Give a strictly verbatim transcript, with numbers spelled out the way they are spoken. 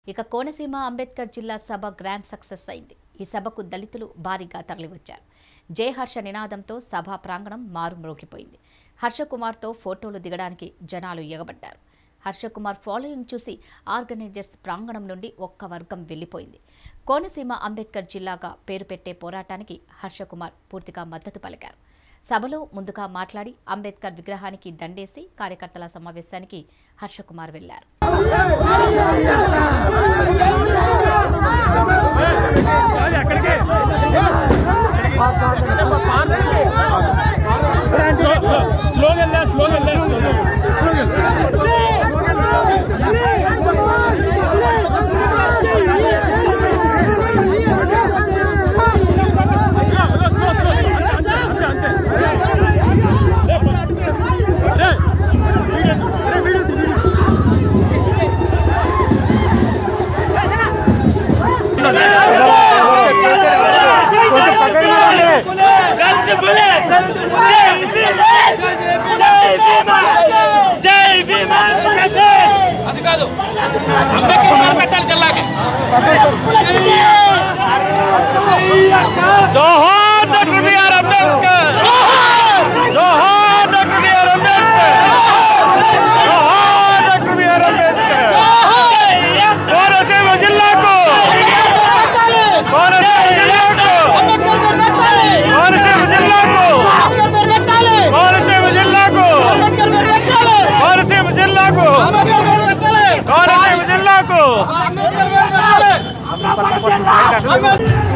ఇక కోనసీమ అంబేద్కర్ జిల్లా సభ grand success అయింది. ఈ సభకు దళితులు భారీగా తరలివచ్చారు. జై హర్ష నినాదంతో సభా ప్రాంగణం మారుమ్రోగిపోయింది. హర్షకుమార్తో ఫోటోలు దిగడానికి జనాలు ఎగబడ్డారు. హర్షకుమార్ ఫాలోయింగ్ చూసి ఆర్గనైజర్స్ ప్రాంగణం నుండి ఒక్క వర్గం వెళ్లిపోయింది. కోనసీమ అంబేద్కర్ జిల్లాగా పేరు పెట్టే పోరాటానికి హర్షకుమార్ పూర్తిగా మద్దతు పలికారు. సభలో ముందుగా మాట్లాడి అంబేద్కర్ విగ్రహానికి దండేసి కార్యకర్తల సమావేశానికి హర్షకుమార్ వెళ్లారు. అది కాదు అంబేద్కర్ పెట్టాలి జిల్లాకి. జోహార్ డాక్టర్ బిఆర్ అంబేద్కర్, జోహార్ డాక్టర్ బిఆర్ అంబేద్కర్, జోహార్ డాక్టర్ బిఆర్ అంబేద్కర్. కోనసీమ జిల్లాకు, కోనసీమ జిల్లాకు, కోనసీమ జిల్లాకు, కోనసీమ జిల్లాకు, కోనసీమ జిల్లాకు, కోనసీమ జిల్లాకు